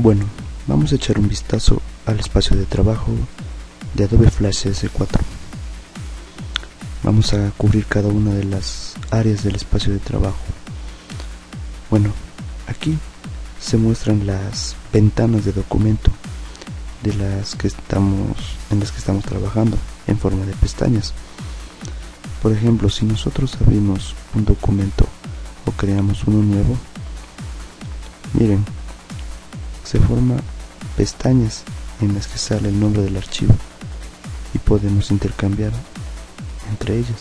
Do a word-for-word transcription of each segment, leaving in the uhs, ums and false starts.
Bueno, vamos a echar un vistazo al espacio de trabajo de Adobe Flash C S cuatro. Vamos a cubrir cada una de las áreas del espacio de trabajo. Bueno, aquí se muestran las ventanas de documento de las que estamos en las que estamos trabajando en forma de pestañas. Por ejemplo, si nosotros abrimos un documento o creamos uno nuevo, miren, se forman pestañas en las que sale el nombre del archivo y podemos intercambiar entre ellas.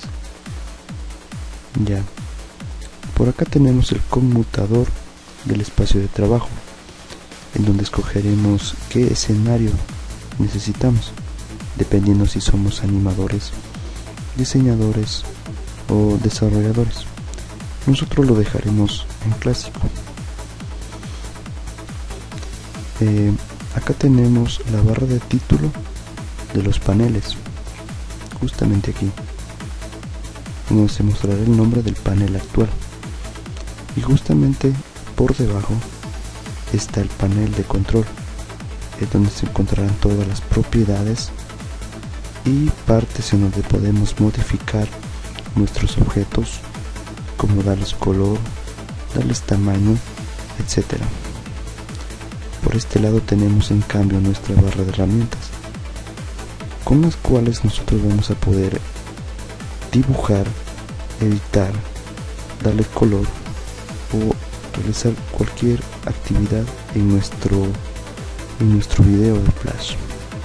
Ya, por acá tenemos el conmutador del espacio de trabajo, en donde escogeremos qué escenario necesitamos, dependiendo si somos animadores, diseñadores o desarrolladores. Nosotros lo dejaremos en clásico. Eh, acá tenemos la barra de título de los paneles, justamente aquí, donde se mostrará el nombre del panel actual, y justamente por debajo está el panel de control, es donde se encontrarán todas las propiedades y partes en donde podemos modificar nuestros objetos, como darles color, darles tamaño, etcétera. Por este lado tenemos en cambio nuestra barra de herramientas, con las cuales nosotros vamos a poder dibujar, editar, darle color o realizar cualquier actividad en nuestro en nuestro video de Flash.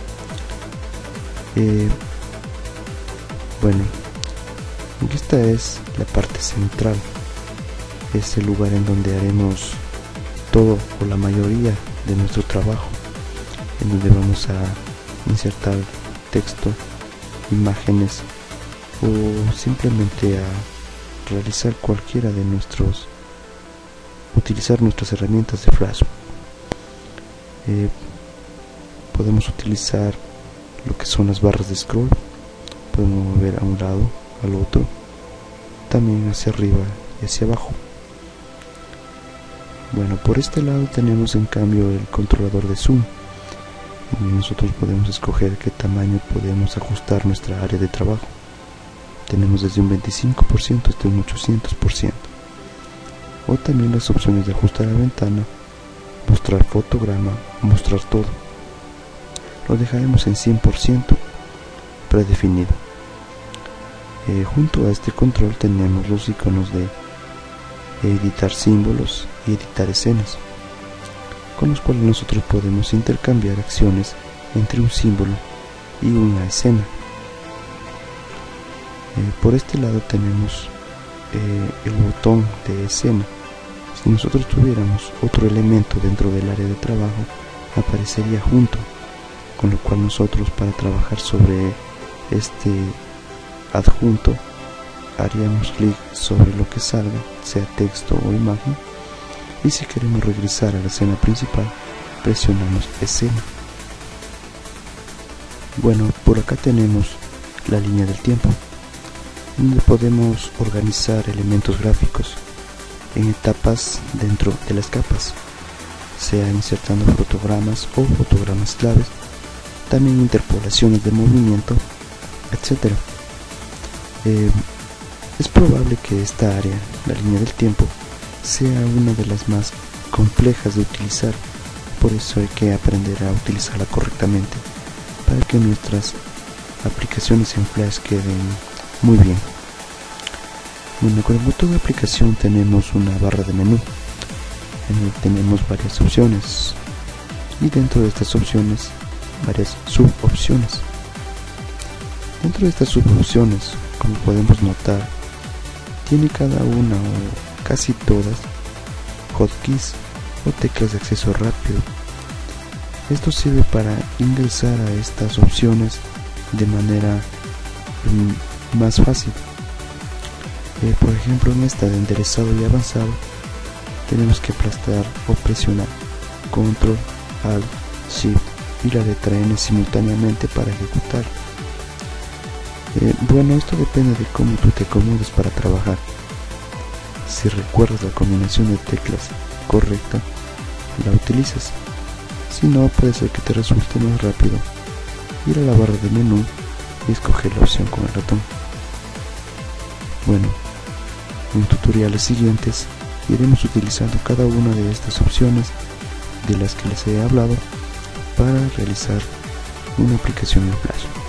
Eh, bueno, esta es la parte central, es el lugar en donde haremos todo o la mayoría de nuestro trabajo, en donde vamos a insertar texto, imágenes o simplemente a realizar cualquiera de nuestros utilizar nuestras herramientas de Flash. Eh, podemos utilizar lo que son las barras de scroll, podemos mover a un lado, al otro, también hacia arriba y hacia abajo. Bueno, por este lado tenemos en cambio el controlador de zoom, y nosotros podemos escoger qué tamaño podemos ajustar nuestra área de trabajo. Tenemos desde un veinticinco por ciento hasta un ochocientos por ciento. O también las opciones de ajustar la ventana, mostrar fotograma, mostrar todo. Lo dejaremos en cien por ciento predefinido. Eh, junto a este control tenemos los iconos de editar símbolos y editar escenas, con los cuales nosotros podemos intercambiar acciones entre un símbolo y una escena. Eh, por este lado tenemos eh, el botón de escena. Si nosotros tuviéramos otro elemento dentro del área de trabajo, aparecería junto, con lo cual nosotros, para trabajar sobre este adjunto, haríamos clic sobre lo que salga, sea texto o imagen, y si queremos regresar a la escena principal, presionamos escena. Bueno, por acá tenemos la línea del tiempo, donde podemos organizar elementos gráficos en etapas dentro de las capas, sea insertando fotogramas o fotogramas claves, también interpolaciones de movimiento, etcétera. Eh, es probable que esta área, la línea del tiempo, sea una de las más complejas de utilizar, por eso hay que aprender a utilizarla correctamente para que nuestras aplicaciones en Flash queden muy bien. Bueno, con el botón de aplicación tenemos una barra de menú, en donde tenemos varias opciones, y dentro de estas opciones varias subopciones. Dentro de estas subopciones, como podemos notar, tiene cada una o casi todas hotkeys o teclas de acceso rápido. Esto sirve para ingresar a estas opciones de manera mm, más fácil. Eh, por ejemplo, en esta de enderezado y avanzado tenemos que aplastar o presionar control, alt, shift y la letra N simultáneamente para ejecutar. Eh, bueno, esto depende de cómo tú te acomodes para trabajar. Si recuerdas la combinación de teclas correcta, la utilizas. Si no, puede ser que te resulte más rápido ir a la barra de menú y escoger la opción con el ratón. Bueno, en tutoriales siguientes iremos utilizando cada una de estas opciones de las que les he hablado para realizar una aplicación en Flash.